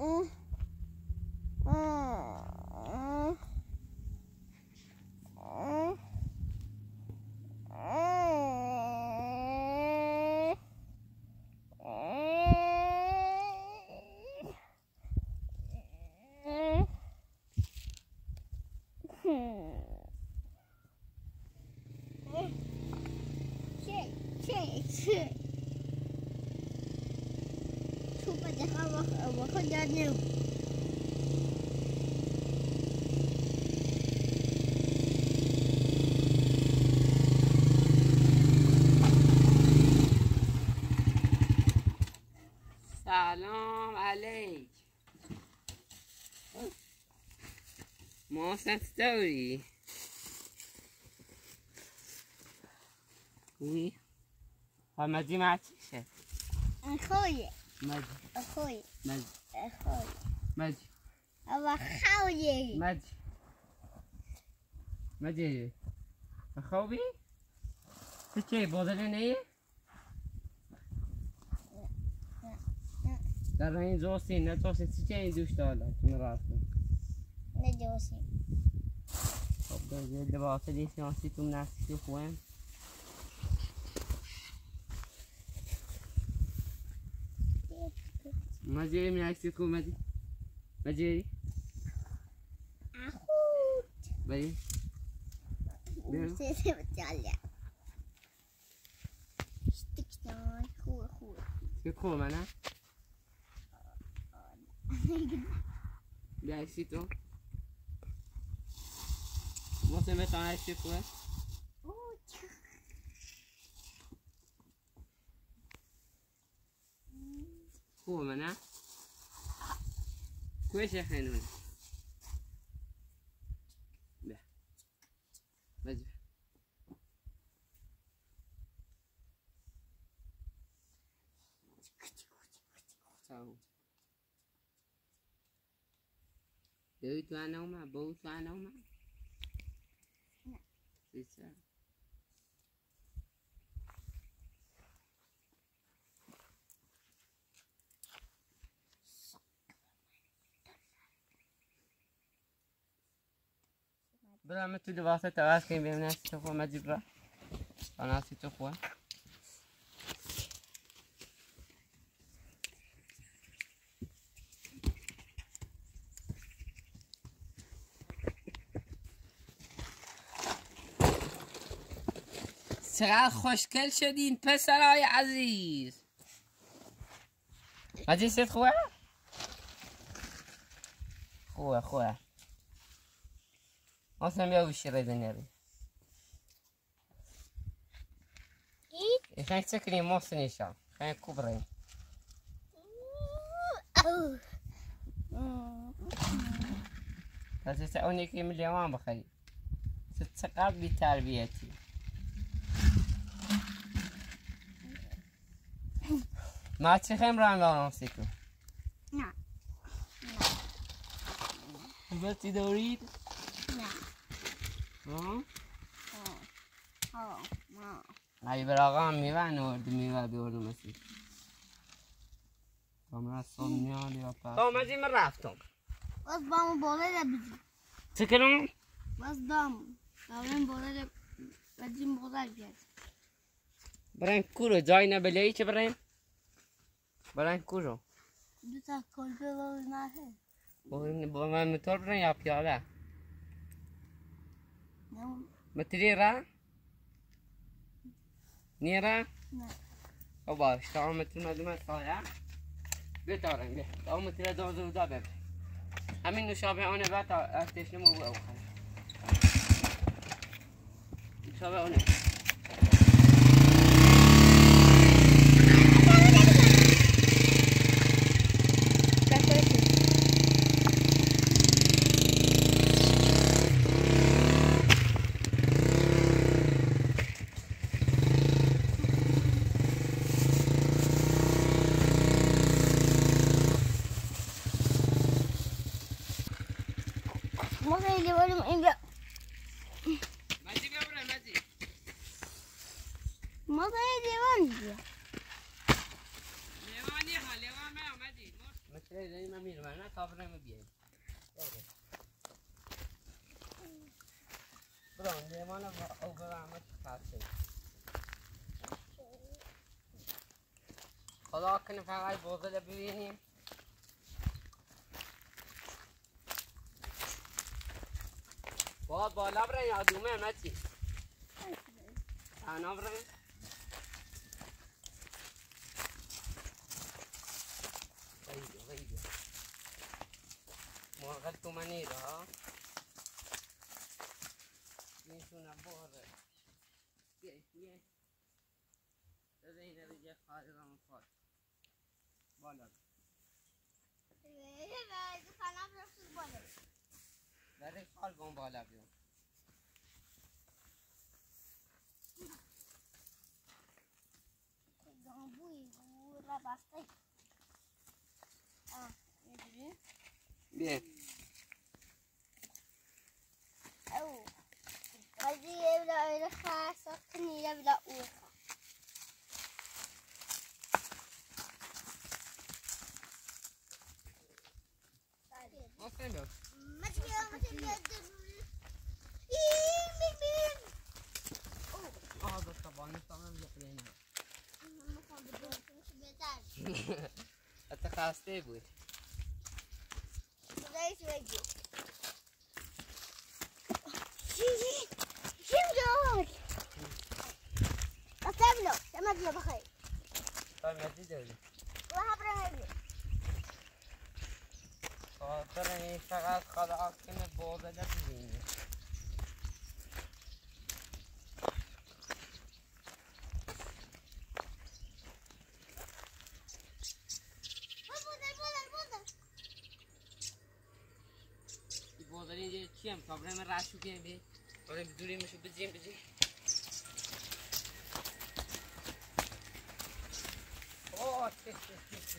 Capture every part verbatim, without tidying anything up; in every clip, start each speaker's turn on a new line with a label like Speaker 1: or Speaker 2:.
Speaker 1: سلام علیک. محسن چطوری؟ خوبی؟ مجی معچیشه؟
Speaker 2: خویه
Speaker 1: مجی
Speaker 2: خویه
Speaker 1: مجی
Speaker 2: خویه
Speaker 1: مجی
Speaker 2: اما خویه
Speaker 1: مجی مجی خوبی؟ تو چه بودلی نیه؟ در این جوسی نه جوسی چی چه این دوش دالا که من راستم
Speaker 2: نه جوسی
Speaker 1: خب در زیر لباسه دی سیانسی تو مناستی تو خویم مجی مناستی کو مجی مجی
Speaker 2: اخوت
Speaker 1: بایی
Speaker 2: سيسي بتعلق اشتكتان خوي خوي
Speaker 1: که کو منه؟ بیایسی تو محسن بتانه اشتی کوه؟ خوبه منه؟ کوه چه خیلونه؟ بیا بجو ساو دوی تو انا اومد بو تو انا اومد؟
Speaker 2: نه
Speaker 1: سیسه برا من تو لباسه تواز کنیم بیم ناسی تو خواه مجیب برا ناسی تو خواه چقدر خوشگل شدین پسرای عزیز مجید سید خوبه؟ خوبه خوبه اصلا بیا بشی ریزه نری خیلی چه کنیم محسن ایشان خیلی کوب ریم پس چه اونی که میلیوان بخری چقدر بی تربیتی ما چی خیم رنگ آنسی تو؟
Speaker 2: نه
Speaker 1: نه بسی دورید؟
Speaker 2: نه
Speaker 1: ها؟
Speaker 2: ها ها
Speaker 1: ای براغا هم میوه نورد میوه بیوردم اسی کامرا سومیال یا پس تا مجی من رفتم
Speaker 2: باز بامو بالا بیدی
Speaker 1: چه کنم؟
Speaker 2: باز بامو بامو بالا بدیم بالا بیاد
Speaker 1: برایم کورو جای نبلیایی چه برایم؟ برایم کورو
Speaker 2: دو تا کلبه باز نهه
Speaker 1: با من موتور برایم یا پیاده؟
Speaker 2: نه
Speaker 1: متری را؟ نیره؟
Speaker 2: نه
Speaker 1: او باش تا هم متر مدومت خواهی بتارم بیا تا هم متر دوزو دا ببر همین نشابه آنه با تا ارتش نمو او خواهی نشابه آنه
Speaker 2: ما خیلی بریم اینجا
Speaker 1: مجی بیا برای مجی
Speaker 2: ما خیلی دیوان اینجا
Speaker 1: لیوانی ها لیوان میا مجی زي ما میرم نه کابرم بیایم برون دیمانا او برامت خاصه خدا کنه فقط بوزه ببینیم با بالا برن یا دومه مچی انا برن غیبه غیبه مرغل تو منی را میتونه باره بیه بیه داده این رجه خواهی را مفاد بالا برای خال گم بالا بیون بیه
Speaker 2: او قضی یبدا ایل خاصة کنی یبدا اوخا
Speaker 1: ممكن بس
Speaker 2: ما تبيا ما تبيا ايه بين بين
Speaker 1: اه ده طبعا طبعا بقولنا
Speaker 2: ما كان بدون مش بيتاج
Speaker 1: انت خاصتي بوي
Speaker 2: زي شوي شو جوك أتبلو تمدلو بخير
Speaker 1: طيب ما تدري
Speaker 2: وهبرهني
Speaker 1: خاطر این فقط خدا کنه بوده ببینی این بوده اینجا چی هم کابره من رشو کنیم بی آره بدوری میشو بجیم بجیم اوه چه چه چه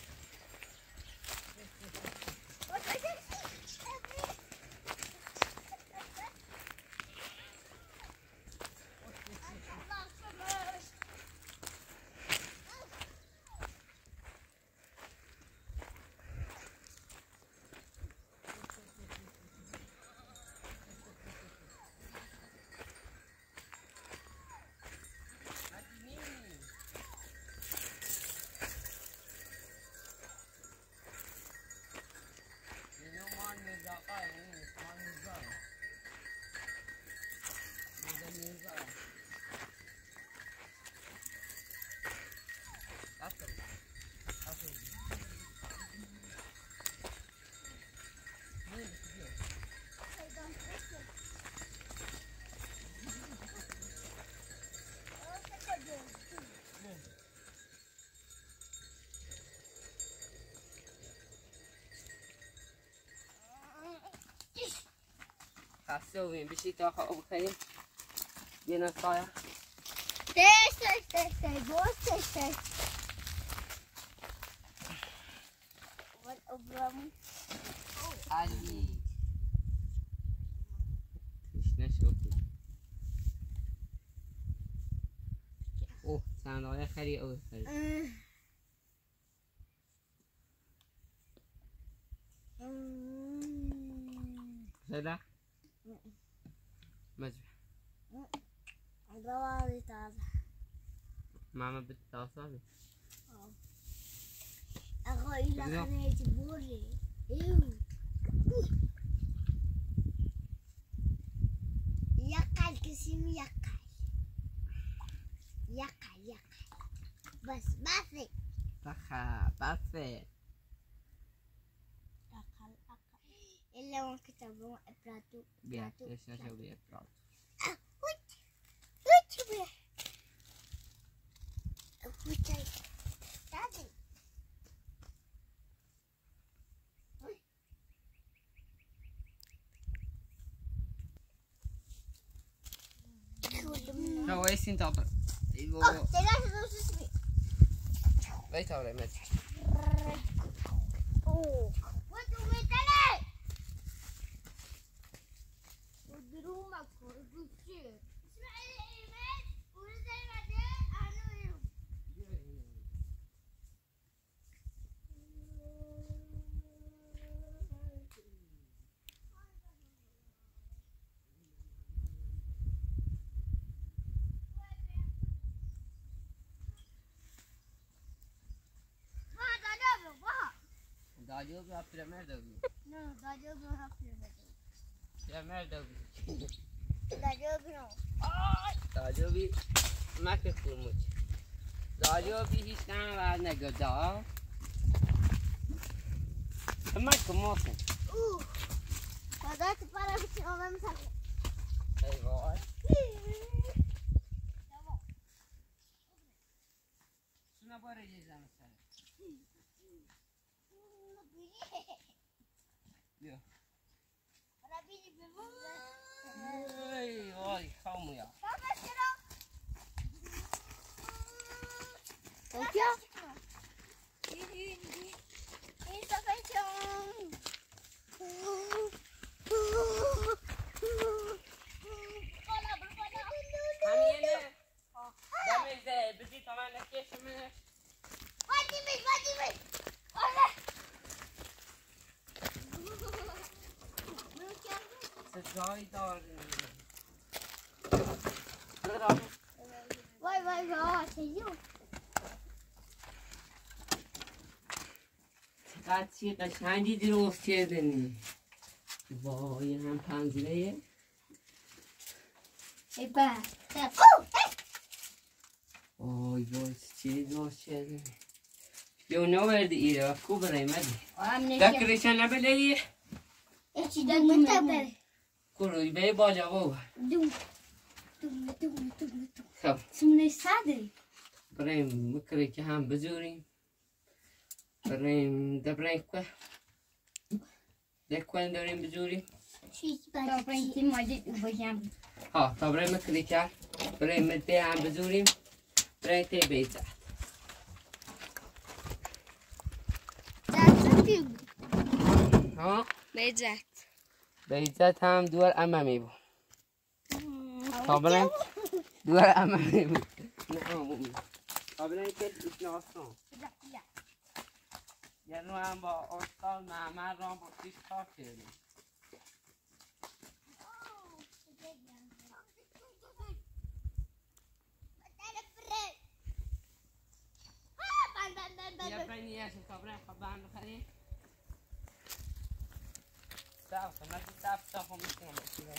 Speaker 1: خاصوين بشي تاخذ بخير بينا صايع
Speaker 2: تيش تيش تيش تيش بوس تيش تيش والأبرم
Speaker 1: علي ايش نشوفي اوه صندوق خری اوه خری هذا مجبح
Speaker 2: الروابي تازة
Speaker 1: ماما بالتواصل
Speaker 2: أخوي إذا خلينا يجيبولي إيوه يقال كسيم يقال يقال يقال بس بس
Speaker 1: بخا بس
Speaker 2: أقل أقل إلا وان كتبوا إبراتو
Speaker 1: بيا ايش نشوف بيا براد
Speaker 2: آه ويت ويت بيا ويت دادي
Speaker 1: هو ايش انت طب
Speaker 2: أوه تلاش دوس اسمي
Speaker 1: بيت ولا مت
Speaker 2: أوه وانتو متلي ودرومك ورجوشير اسمعي الإيمان ونزل بعدين أنا ويهم
Speaker 1: دادیو بیا پیرمرد بی
Speaker 2: نه دادیو برو هم پیرمرد
Speaker 1: پیرمرد بی
Speaker 2: دادیو برو
Speaker 1: دادیو بی مکه فرموش دادیو بی هیچ نمه بعد نگدا مکه موسم
Speaker 2: اوه دادت پارا بچه آمم سر
Speaker 1: ای وای شنا باره جیزم سر بیا ای وای خامو یا
Speaker 2: Tokyo? Isso foi chão.
Speaker 1: همینه دمیزه بدی تا من نکشمش
Speaker 2: Pode vir, pode vir. Olha.
Speaker 1: چه جایی داری
Speaker 2: Vai, vai, vai. Seguiu?
Speaker 1: چقدر چی قشنگی درست کردنی وای هم پنجره
Speaker 2: Epa.
Speaker 1: وای وای چی درست کردنی بیا نوردی ایره و کو برای مدی دکرشن نبلهی
Speaker 2: Eci dá muita pele.
Speaker 1: کروی به بالا بابا
Speaker 2: Dum. Dum, dum, dum, dum.
Speaker 1: خب
Speaker 2: Sumne sadri.
Speaker 1: بریم مکری که هم بزوریم بریم دبریم که دکوان داریم بزوریم
Speaker 2: Xis para frente, mas eu vou já.
Speaker 1: ها تا بریم مکری که بریم مده هم بزوریم بریم تی بیزد
Speaker 2: Dá tudo.
Speaker 1: ها
Speaker 2: Bezat.
Speaker 1: بیزد هم دور امامی بود تا بریم دور امامی بود نه امامی تا بریم که ایشن آسان یعنی هم با آشکال معمر را با تیش کار کردیم یه برای نیشن تا بریم خواب هم بخریم صاف ما في صاف صاف ومسكين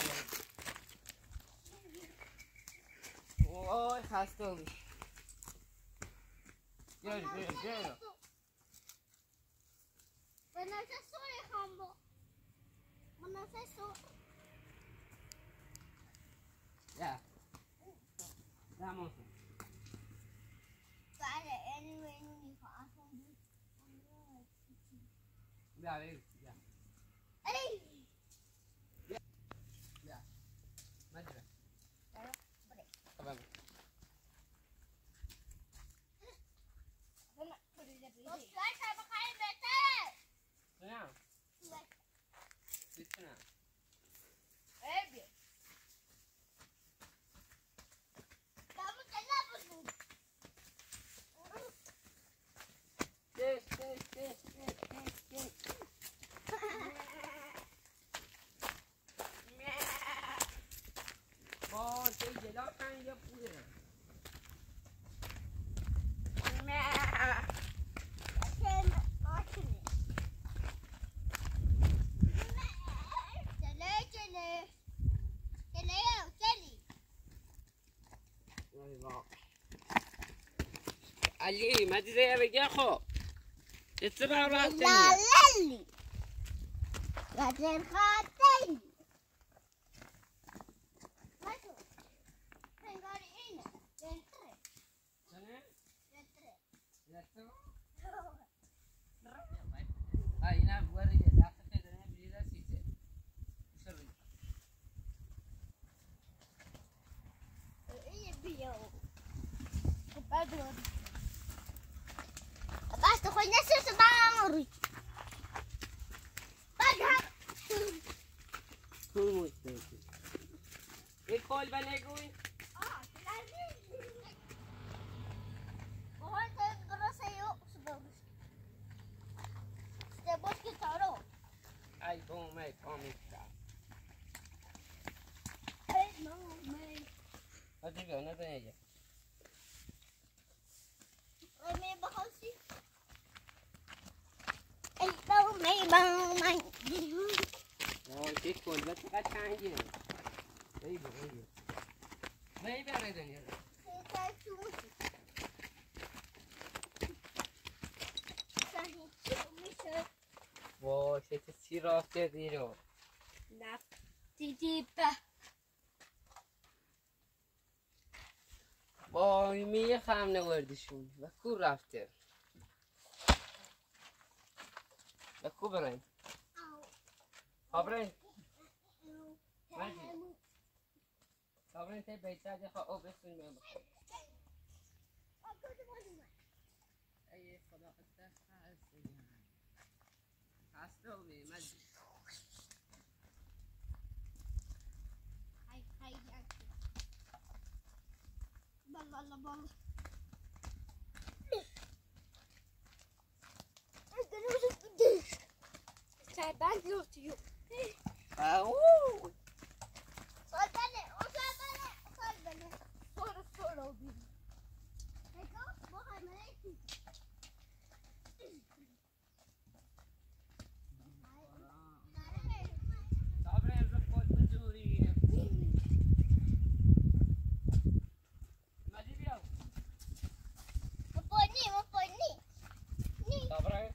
Speaker 1: اوه خاستوي جري جري جري
Speaker 2: Mana sesuai kamu? Mana sesuai?
Speaker 1: يا لا مو
Speaker 2: Ada anyway ni kau
Speaker 1: لا لا لا
Speaker 2: Hey.
Speaker 1: لا ما ادري تمام
Speaker 2: Oscar sama kayak betul.
Speaker 1: تمام تمام
Speaker 2: Eh, biar. Kamu kenapa tu?
Speaker 1: ليش ليش ليش ليش ليش اوه تيجي لا كان يبغى
Speaker 2: Akan, akan. Cale, cale. Cale, cale.
Speaker 1: علي ما تدري يا رجال خو تتبع راس
Speaker 2: La
Speaker 1: ثانية
Speaker 2: lali. La terkatay. Masuk. Tengok ini. Tentre. Tentre.
Speaker 1: هاي هنا بوري لا تكاد انا بريدا سيسه شري
Speaker 2: Ini biar. Kepada. Bas tu kau nasi sebang urut. Bagai.
Speaker 1: كل مستوى ايه كل بنقول
Speaker 2: Ah, lagi. Kau tu terus ayo sebab. Sebab kita taruh.
Speaker 1: اي بوم ماي كومي
Speaker 2: Eh, no, me.
Speaker 1: هذا بيو نده يجي
Speaker 2: Me bahasi. Eh, tahu
Speaker 1: کلبه چقدر چنگه بایی با بایی بایی بره دنیا وای چه چی رافته دیرو
Speaker 2: رفتی دیبه
Speaker 1: وای میخم نوردشون و کو رفته و کو برین ها برین مجید ها برین تی بیتر دیخوا او بسون میم بخور ای خدا قدر خسته خسته و می مجید
Speaker 2: هاي هاي بالله الله بالله تعبان يوتيو
Speaker 1: اوه
Speaker 2: صدقني وصدقني صدقني صور الصورة وبيني هيك ما هي ملاكي
Speaker 1: صابرين رفقات بزوري مجيب ياو
Speaker 2: مبوني مبوني
Speaker 1: صابرين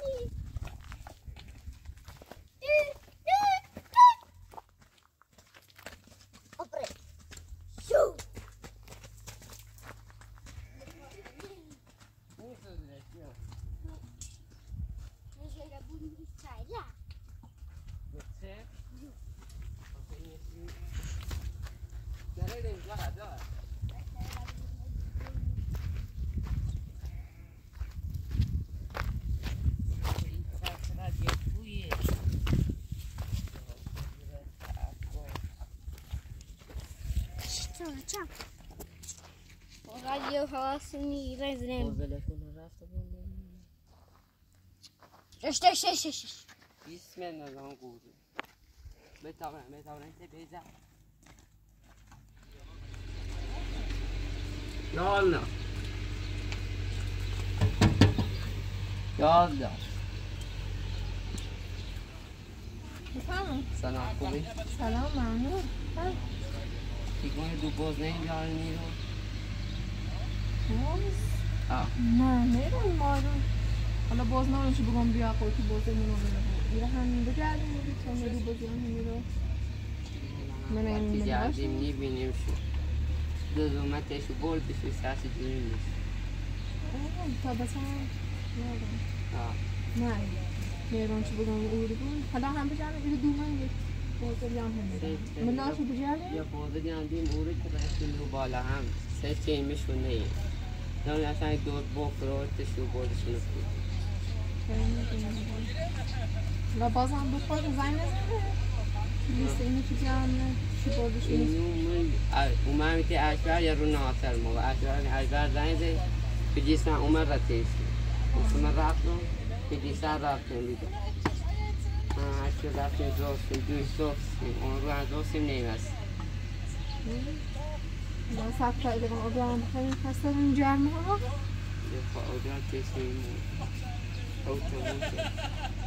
Speaker 2: Ciao. Radio havasını rezilem.
Speaker 1: Bozulakunu rafta buldum.
Speaker 2: İşte işte işte işte.
Speaker 1: Bismillah قولي بتابع بتابع انت بيزا يلا يلا
Speaker 3: بفرمایید.
Speaker 1: سلام خوبی؟
Speaker 3: سلام ممنون.
Speaker 1: دیگه دو باز نمیداری نیرو؟
Speaker 3: باز؟
Speaker 1: آه
Speaker 3: نه نیرون مارون حالا باز نمونشو بگم بیا خودتو باز نمونو میره همین بگردیم میگه تا میرو بازی هم میرو من این
Speaker 1: وقتی
Speaker 3: میباشم
Speaker 1: جردیم نیبینیم شو دزومتشو بردشو سرسی جوری نیست
Speaker 3: تا بسن یادم
Speaker 1: آه
Speaker 3: نه نیرون چو بگم اوری بود حالا هم بجردیم ایره دو من یک بازی هم هم میرم ملاشو بجردیم
Speaker 1: یا بازه جردیم اوری که رفتیم رو بالا هم سه چیمشون نیم نمی اصلا دور بخورتشو بردشون رو
Speaker 3: و باز هم بخور زنگ نزنه لیست اینو که جمعه چی بردش
Speaker 1: اینو اومدم که اشبر یا رو ناصر موقع اشبر اشبر زنگ زد که جیسن اومد رتیشی اومد رفتم که جیسن رفتم دیگه اشبر رفتیم دوستیم دوی دوستیم اون رو از دوستیم نیمست
Speaker 3: با سب کرده با آبرام خیلی خسته این جمعه ها
Speaker 1: یه خواهد آبرام کشیم اوتوموشه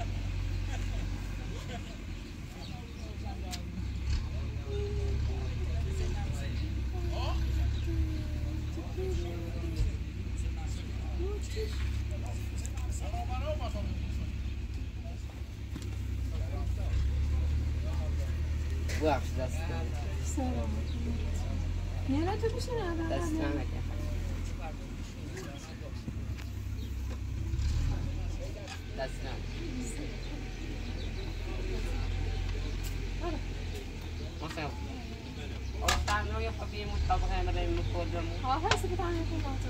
Speaker 1: بخش دستان
Speaker 3: سلام نه تو بیشه نه
Speaker 1: دستان نکن دستان مثلا اصلا نوی خبی مطابقه امره مکردم
Speaker 3: ها هست که تانه کن باتا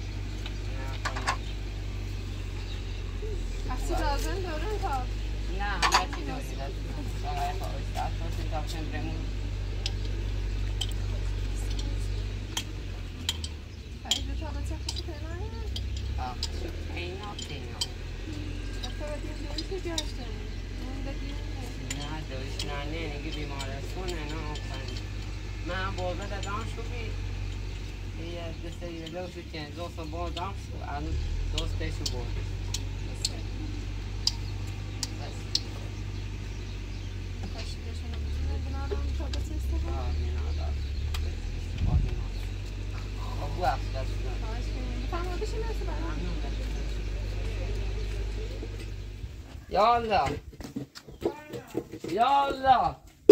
Speaker 3: اصلا لازم داره تا
Speaker 1: نه همه چی داری دستان آقای خواهد دستان سنتاب چندرمون
Speaker 3: خیلی تا بچه خیلی کنه
Speaker 1: آه این ها این ها
Speaker 3: اصلا بدیم دویش جاشته اون بدیم
Speaker 1: نه دویش نه نه نگه بیمارستونه نه آفن من بازه دادم شو بی یه دسته یه دوشو چند دوستو بردم شو الان دوستشو بردش
Speaker 3: خوشی بشونه
Speaker 1: ببخش دست
Speaker 3: بفرما بشین مرسی برام.
Speaker 1: یا الله یا الله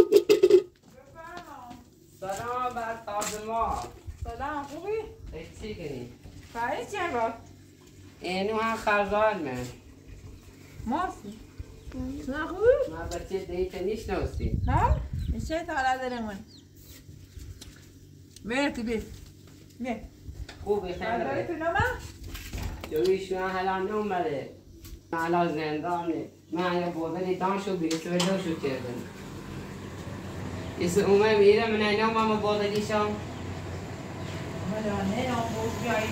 Speaker 1: سلام بر تاز ما.
Speaker 4: سلام خوبی؟
Speaker 1: ای چی کنی؟
Speaker 4: فرید چند را؟
Speaker 1: اینو هم خرزان من
Speaker 4: ماسی؟ نه خوبی؟
Speaker 1: ما بچه دیگه نیشناسی
Speaker 4: ها؟ چه تا دلمون؟ مرتی بی بی
Speaker 1: خوبی
Speaker 4: برداری
Speaker 1: خیلی
Speaker 4: تو نومه؟
Speaker 1: جویشون حالا نومده حالا زندانه من یه بودنی دانشو بیرسه و دوشو کردن ایسه اومه میره من اینو ماما بودنیشم
Speaker 4: مدانه نام بود بیایی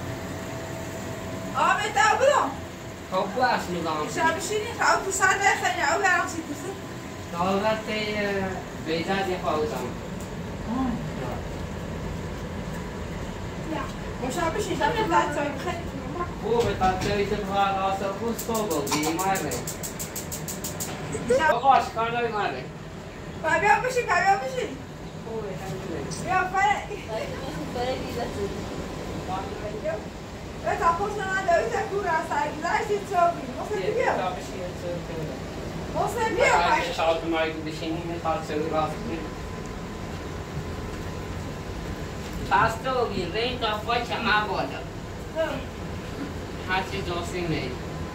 Speaker 4: آه بهتا بودم
Speaker 1: خب باش نظام
Speaker 4: شب بشینی خواهد تو سر بخنی او برام سی کسی
Speaker 1: طالبت بیزاد یه خواهدم
Speaker 4: و شب بشینی شب بهتا چای بخنی
Speaker 1: خوبه تا توی تبغى راسه خوز صوبه بیماره
Speaker 4: شب
Speaker 1: آقاش کارای ماره
Speaker 4: بیا بشین بیا بشین
Speaker 1: خوبه
Speaker 4: بیا فرید بهتا خوش من دوید کور از سرگیزشی چوبی محسن بیا محسن بیا
Speaker 1: اگه شاید مایی بشینی میخواد سوی راست کنی پس تو بی رین تا فاچه ما بالا هرچی دوستی نید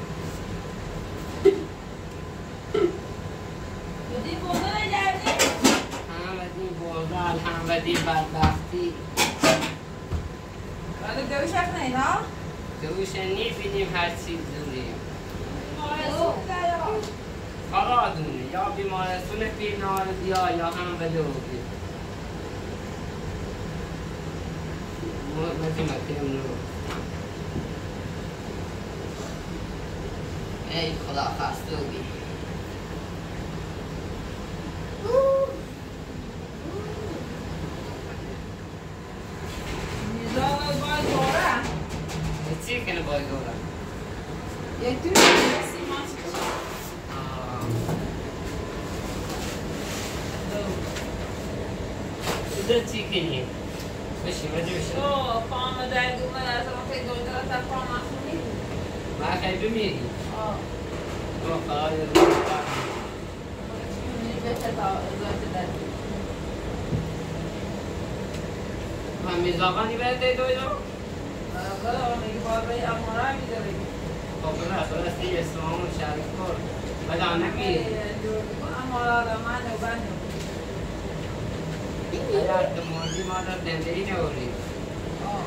Speaker 4: بودی بوده نگردی؟
Speaker 1: هم بدی بوزال هم بدی بدبختی
Speaker 4: ولی دویش اف نید ها؟
Speaker 1: دوشه نیبینیم هر چیز دونیم
Speaker 4: آه
Speaker 1: آقا دونه یا بیمارستون پیرنار بیا یا هم به دوگی متی متی امنو ای خدا خسته بی
Speaker 4: میزان باید دوره
Speaker 1: چی کنه باید دورم
Speaker 4: یک دوی سیمان
Speaker 1: ده چی کنی؟ بشی مجی بشی
Speaker 4: اوه پام درد اومد از راه خیلی دویده را تا پام اخونی
Speaker 1: ما خیلی بمیری
Speaker 4: آه
Speaker 1: ما خواهی رو بکنم
Speaker 4: میری بهتر تا ازایت درد
Speaker 1: ما میزاقانی برده دویدو؟
Speaker 4: بلا میگه باید بایی امارا میده بگی
Speaker 1: خب برای راستی اسمامون شریف کن بلا نمی
Speaker 4: امارا را من و بنده
Speaker 1: اگر تو موردی ما را زندگی نوری
Speaker 4: آه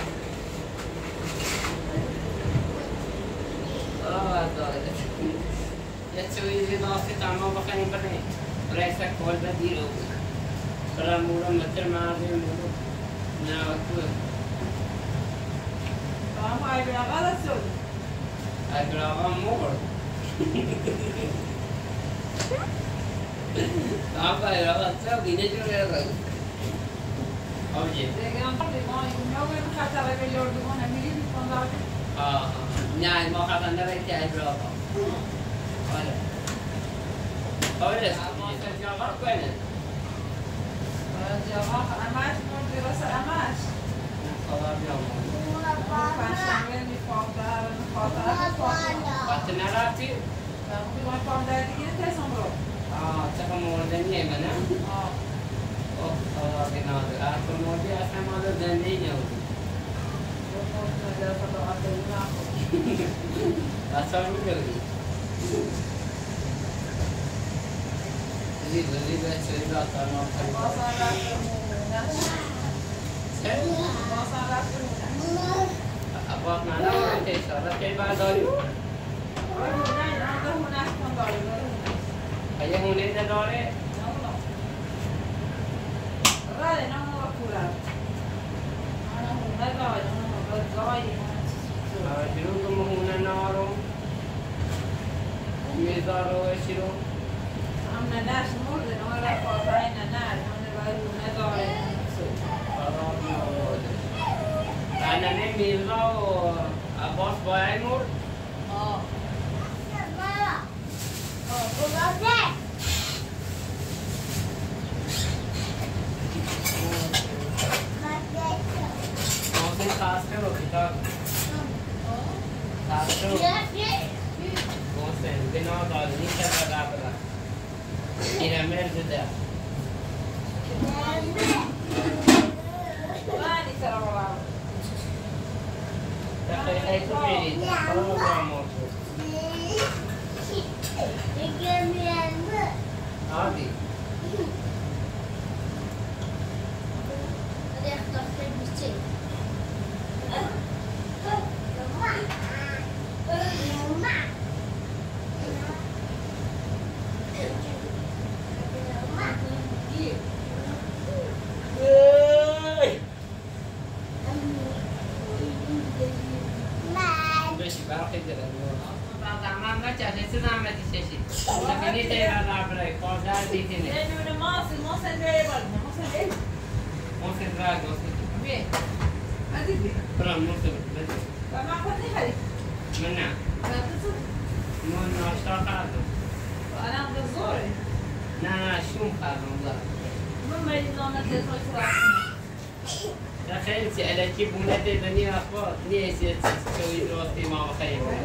Speaker 1: آه داره یه چویزی داستی تمام بخنیم برنیم برای سک کل بدیرو برای مورا متر مردی مورا نوکو
Speaker 4: فهم های بیا غلط شد
Speaker 1: اگر آقا مور آقا اگر آقا چه بینه جوره رو آجی
Speaker 4: دیگه هم خیلی ما این یوم خطره به یردگونه میری بیتون داره
Speaker 1: آه نه ما خواهد نباید که اگر آقا آره آره ما سجاقا رو کنه
Speaker 4: جواب امش مرد راست امش
Speaker 1: خدا بیامون
Speaker 4: پنجشنبه میخوابدر میخوابدر میخوابدر
Speaker 1: وقت نرفتی؟
Speaker 4: میخوام پامدر دیگه تسم رو
Speaker 1: آه چقدر موردنیه منه؟
Speaker 4: آه
Speaker 1: اوه خدا بیناده اصلا موردی اصلا ما در زندگی نبودی اصلا رو کردی زید زید چه را تمام کنیم
Speaker 4: باسان رفتمونه
Speaker 1: چه؟
Speaker 4: باسان رفتمونه
Speaker 1: ابواب نداره که اشاره که برداری؟
Speaker 4: آره نه نه ده هونه کن داری داری
Speaker 1: اگه هونه نداره؟
Speaker 4: Vale, no me va a curar. No, no, no, no, no, no,
Speaker 1: جنوب مهونه نارو میزارو اشیرو
Speaker 4: هم نداشت مرده نه را خواهی نداشت نه باید نداره
Speaker 1: ننه میرزا و عباس باید مرد
Speaker 4: آه
Speaker 1: Tasca lo kita. Tasca. Bosen, bina da ni kara da bra. Ira mer juda.
Speaker 4: Mani sarà bravo.
Speaker 1: Da kai tu peri. Kalau kamu. Adi. كيف ولاد الدنيا أخبار ليش تسوي روتي مع خيمة؟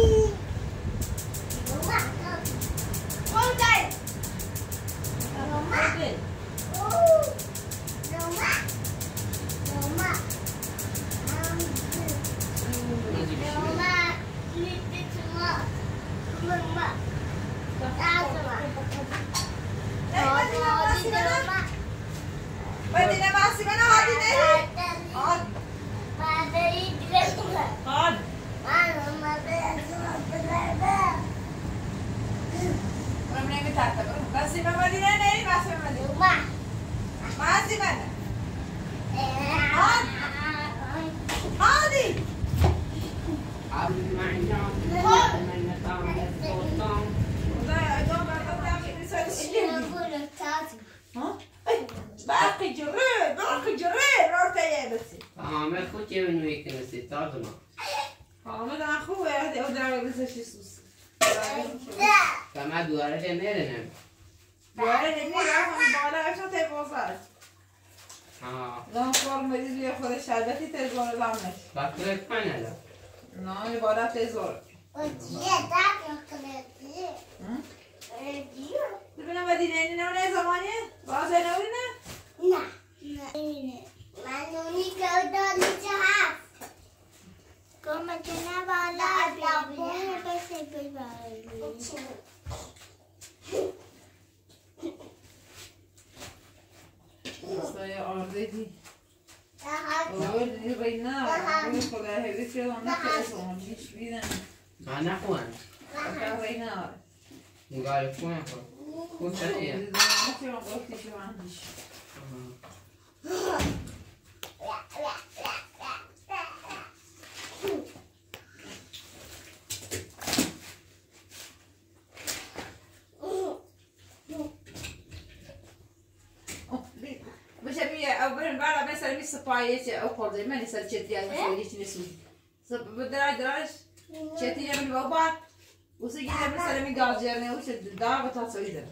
Speaker 4: او خورده من سر چتری از مسئله چی نسود سب بدرای دراش چتری من بابا وسی گیره مثلا می گاز جرنه وش دا بتا سویده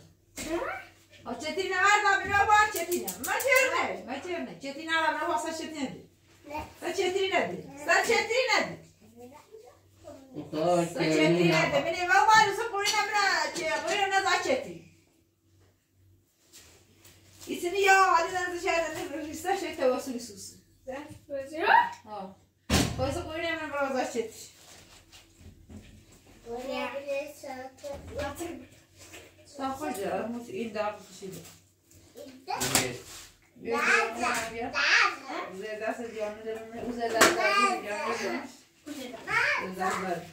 Speaker 4: او چتری نهار دا می بابا چتری نه ما جرنه ما جرنه چتری نه را من واسه چتری ندی سر چتری ندی سر چتری ندی سر چتری ندی من بابا لسه پوری نمیره چه پوری نزا چتری İsini ya hadi lan dışarıdan rüsta şey tavası sus. Sen koyuyor? Ha. Koysa koyun hemen biraz aç et.
Speaker 2: Oraya bile satır.
Speaker 4: Sağ koyacağız. Mut indar bir şey.
Speaker 2: İndar.
Speaker 1: Evet.
Speaker 4: Bir daha ya. Uzayda sıcağını da uzayda sıcağını da. Uzayda.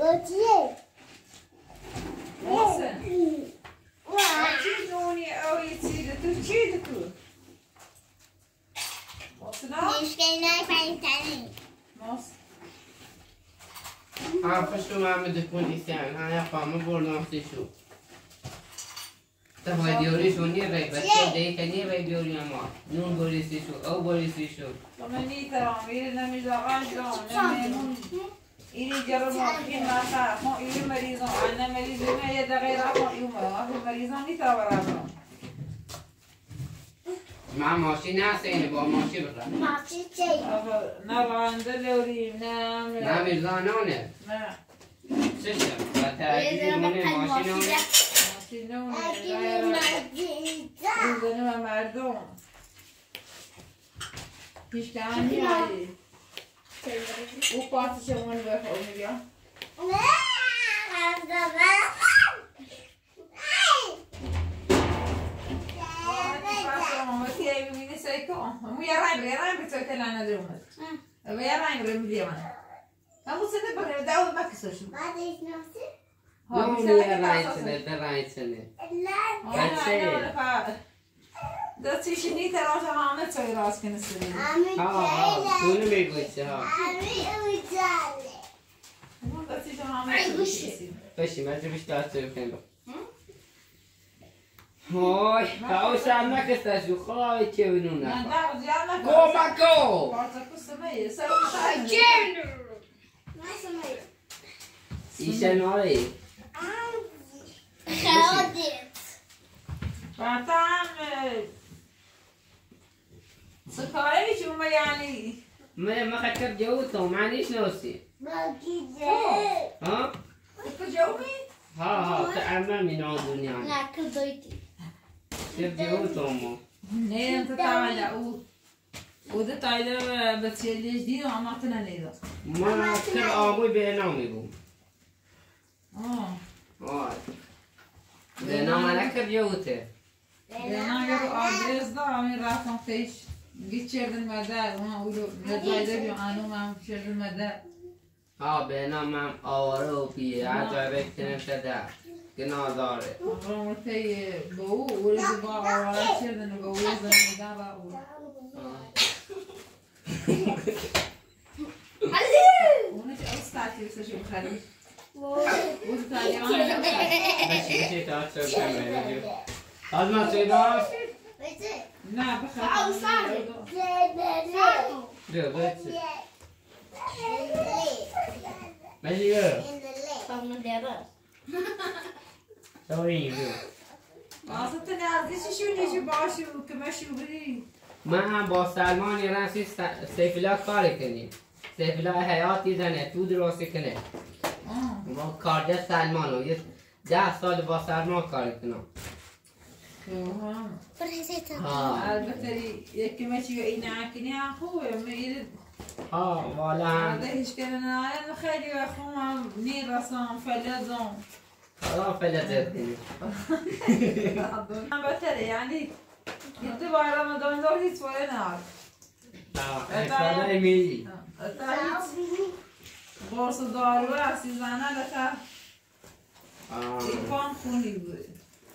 Speaker 2: وجهي
Speaker 4: محسن چی دونی او یه تو چی تو محسن
Speaker 2: مشکل نفهمیدنی
Speaker 4: محسن
Speaker 1: حرفش رو من بدکون ایستن ها یا فامه برنامسی شو تا ویدیوری شو نیه رای بچه دیگه که نیه ویدیوری ما نون بریسی شو او بریسی شو
Speaker 4: تو من نیترام ایره نمیزاقان جان نمیمون ایری جرم مخیم مخم ما ایری مریضان انا مریضی ما یه دقیقه ما ایومه آخی مریضان نیترا برابرم
Speaker 1: من ماشین هست اینه با ماشین برم
Speaker 2: ماشی چی؟
Speaker 4: نه رانده لوریم نه
Speaker 1: نه میرزانانه
Speaker 4: نه
Speaker 1: چشم و تحجیل مونه ماشین هونه
Speaker 4: ماشین نونه
Speaker 2: اگه
Speaker 4: غیره
Speaker 2: مزیده
Speaker 4: این زنه و مردم پیشکانی هایی او پاسی شمون بخواه بیا
Speaker 2: نه
Speaker 4: Ti hai bimini sei con. Mu ya rai rai rai pezzo te lana de umad. Ave ya rai rai mi yaman. Kamu sene bare dawo ma kisosh.
Speaker 2: بعدش نفسي
Speaker 1: نه نیه رای چنه ده رای چنه
Speaker 2: لا
Speaker 1: بچه
Speaker 4: ده چی شنی تراش همه چای راست کنه سری.
Speaker 2: عمي
Speaker 1: ها ها
Speaker 2: جايلة
Speaker 1: دونه میگویچه ها
Speaker 2: عمي وجاله
Speaker 4: اون ده چی همه چای.
Speaker 1: باشی من جبش دست رو کنم های کاو سر نکسته شو خواهی که بینون
Speaker 4: نه
Speaker 1: نکن
Speaker 4: نه زیاد
Speaker 1: گو مکو
Speaker 4: پارتا کسمه سر
Speaker 2: ما سمعت
Speaker 1: ایشه ناری
Speaker 2: خودت
Speaker 4: پارتا سکایی چی اومه یعنی؟
Speaker 1: من ما خکر جو تو معنیش نوسی
Speaker 2: باقي جاي
Speaker 1: ها
Speaker 4: کجا اومی؟
Speaker 1: ها ها تعمل من آن دنیا
Speaker 2: لا كدويتي
Speaker 1: سر جو تو مو
Speaker 4: نه انت تعالى او وده تعالى بس اللي جديد وعملتنا ليه
Speaker 1: ما کل آبوی به نامی بو
Speaker 4: اه
Speaker 1: آه به نام نکر جو ته
Speaker 4: انا قالوا ادرس ده عمين رافن فيش جيت شرد المدار وما اقولوا نتايده بيو انو ما شرد المدار
Speaker 1: ها به نام هم آواره و پیه عجبه کنه شده گناه داره
Speaker 4: مرة مرتي بو ولد با ولا شرد انه بو ولد المدار با ونت استاتي بس شو خلي ولد تاني انا
Speaker 1: بشی بشی تا سر کنه جو از ما سیداست
Speaker 4: نا بخاف
Speaker 1: جو بچه ماشي جو سوين جو
Speaker 4: اصلا تنازلش شو نيجي باشو كماشي بري
Speaker 1: ما با سلمان ایران سی سیفلا کار کنیم سیفلا حیاتی زنه تو درست کنه
Speaker 4: اه
Speaker 1: با کارده سلمان رو یه ده سال با سلمان کار کنم
Speaker 4: تمام
Speaker 1: ها
Speaker 4: البته یکی ماشي اینا کنی خوبه میگه
Speaker 1: ها والا
Speaker 4: هذا ايش كان انا انا خالي واخوهم ني راسهم فلازم
Speaker 1: خلاص فلتت کنیم
Speaker 4: بتر يعني يتبع رمضان دول يتسوى نار
Speaker 1: اکساده ایمیلی
Speaker 4: قرص دار و عزیزانه لتا ایفان خونی بود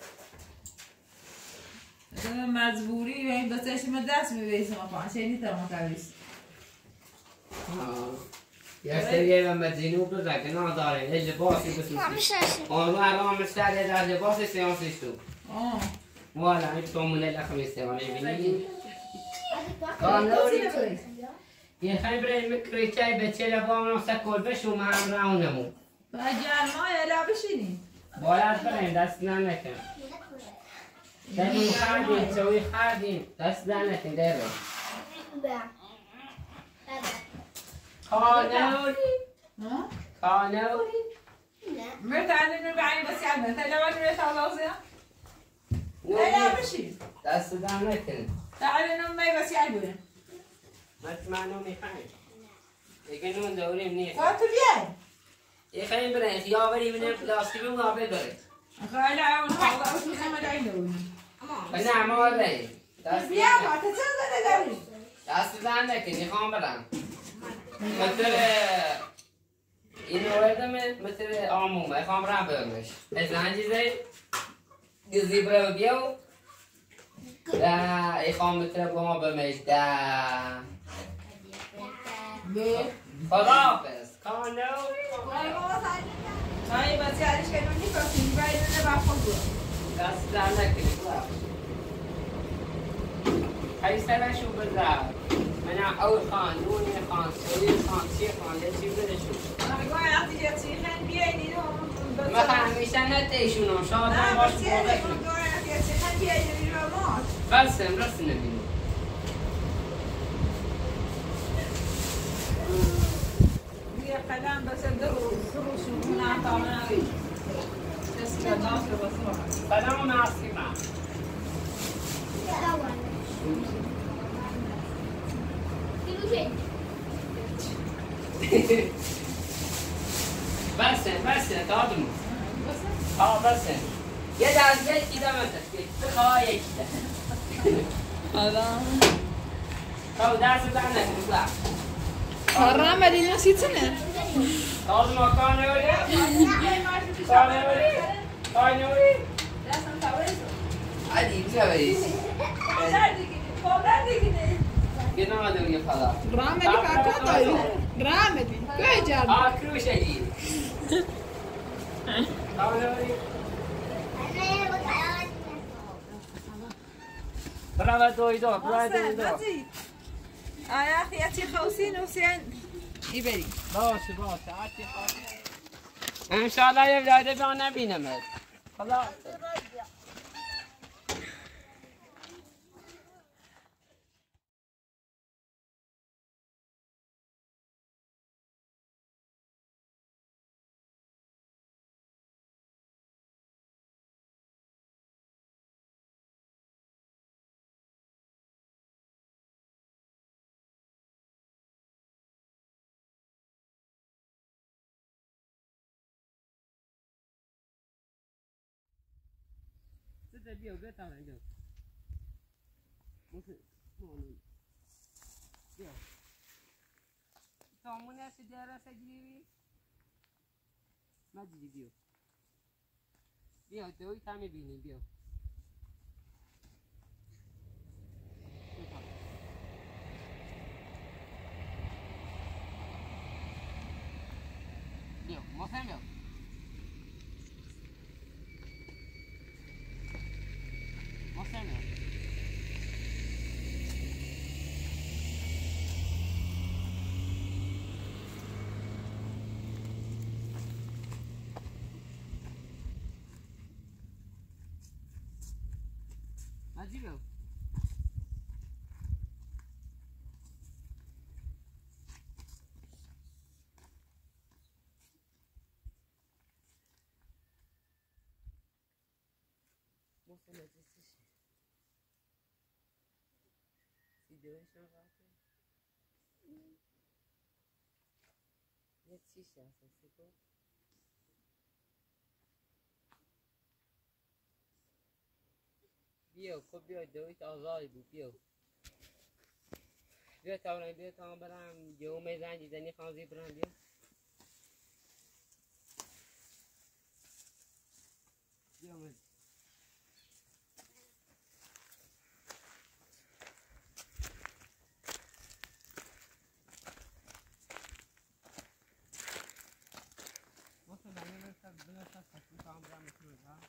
Speaker 4: مجبوری و این بچهش من دست میبیسم اپا شنی تا متویس
Speaker 1: یه سریه و مدینو بزن که نداره یه لباسی بسوسی آن رو ارامش کرده در لباس سیانسیش تو
Speaker 4: آه
Speaker 1: والا این تومونه لخمیسته و میبینی یه خیلی برای مکری چای به چه لبام نفسه کلبش و من راونمو
Speaker 4: فجر ما یلا بشینی
Speaker 1: باید بریم دست ننکن دستون خردیم چوی خردیم دست ننکن دیره خانوری
Speaker 4: ها
Speaker 1: خانوری
Speaker 4: مرت عندنا بعين بس يعني انت لما تريد خلاص لا بشي
Speaker 1: دست ننکن
Speaker 4: تعال نمي بس يعني
Speaker 1: مطمئنو میخوایم دیگه نون دوریم نیست
Speaker 4: فاتو بیای
Speaker 1: یه خیلی بریم خیابری بینیم پلاستی به مقابل بریم
Speaker 4: خاله عون خاله بس محمد عينه
Speaker 1: نه ما بریم دست
Speaker 4: بیا ما تتصل داری
Speaker 1: دست زن نکن میخوام برم خاطر اینو وردم مثل آمومه خواهم رم برمش از هنجی زی گزی برو بیو دا ای خواهم مثل بوما برمش دا خداحافظ کانو
Speaker 4: هاي بس يعني ايش كانوا نفسي باين انا باخذه
Speaker 1: دست در نکنی هاي سر شو بالذات من اول خانون خان سوي خان سي خان لشي بده شو
Speaker 4: انا بقول اعطي جاتي خان بيني لهم
Speaker 1: ما خان همیشه نتیشونم شاید
Speaker 4: لا
Speaker 1: هم باش
Speaker 4: بس يعني بقول اعطي جاتي خان بيني لهم
Speaker 1: بسم رس نبینم
Speaker 4: هي قلم بس الدروس دروس من اعطانا بس ناصر بصراحه
Speaker 1: سلام ناصری ما بسم بسم تادم اه بسم یه درگه کیده من تشکیل بخواه یکیده
Speaker 3: هذا
Speaker 1: تو درس در نکنی بلا
Speaker 3: حرام علي نسيت سنة
Speaker 1: تادم ها کانه ولی کانه ولی کانه ولی
Speaker 4: لازم تعويضه
Speaker 1: عادی بجویز گناه دوری خدا
Speaker 3: رامدي كاكا طيب رامدي كوي جاب
Speaker 1: آه کروش اگیر کانه ولی برای دوی دو برای دوی دو
Speaker 4: يا اخي اتي خوسين وسين يبري
Speaker 1: باشه باشه عادی خواهی انشاءالله یه ولاده بیا نبینمت خدا ده بيو بيت على جو ممكن موني بيو تومونه سجارة سجلي ما تجي بيو بيو دوي تامي بيني بيو بيو مفهم بيو مفهم عجيبه مفهم Videoyu şuna bakın. Yetiş ya sesi bu. بیو خب بیو دویت آزادی بود بیو بیو تاورن بیو تاورن برم یه میزن جیزنی خانزی برم بیو بیو میزن مثلا ben mesela biraz saçma tamam ben yapıyorum ha.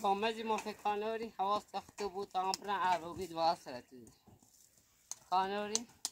Speaker 1: كومزي ما في كانوري حواس تخطبو تامبرا عروبي دواصلة كانوري